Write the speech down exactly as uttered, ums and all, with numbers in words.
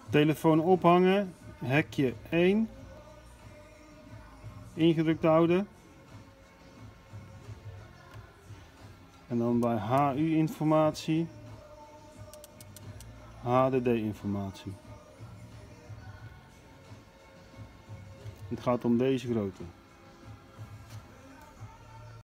Telefoon ophangen, hekje één. Ingedrukt houden. En dan bij H U-informatie, H D D-informatie. Het gaat om deze grootte.